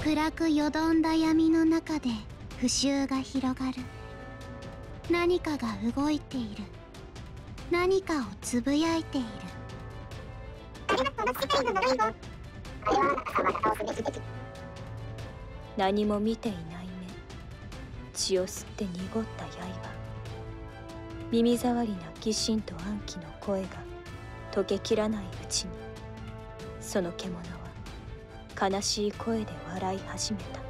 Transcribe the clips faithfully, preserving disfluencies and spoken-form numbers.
暗くよどんだ闇の中で腐臭が広がる。何かが動いている。何かをつぶやいている。 何も見ていない目、血を吸って濁った刃、耳障りな疑心と暗鬼の声が溶けきらないうちに、その獣は悲しい声で笑い始めた。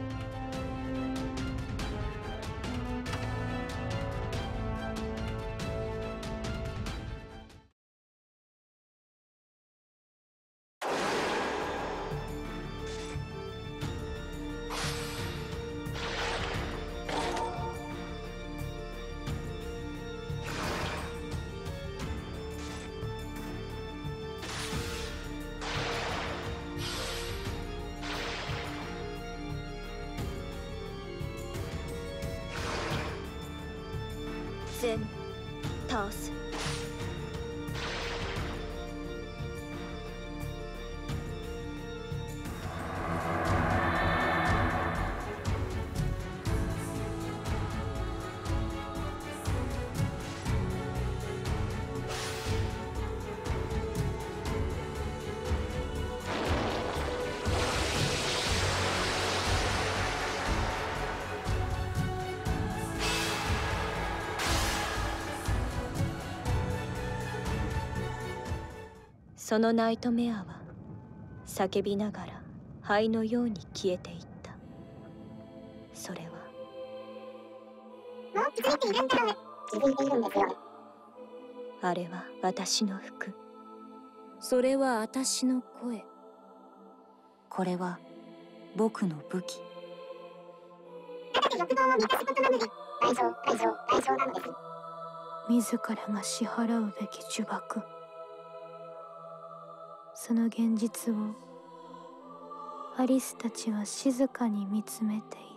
全倒す。そのナイトメアは叫びながら灰のように消えていった。それはもう気づいているんだろう。気づいているんですよ。 あれは私の服。 それは私の声。 これは僕の武器。 ただで欲望を満たすことなので、愛情、愛情、愛情なのです。 自らが支払うべき呪縛。その現実をアリスたちは静かに見つめている。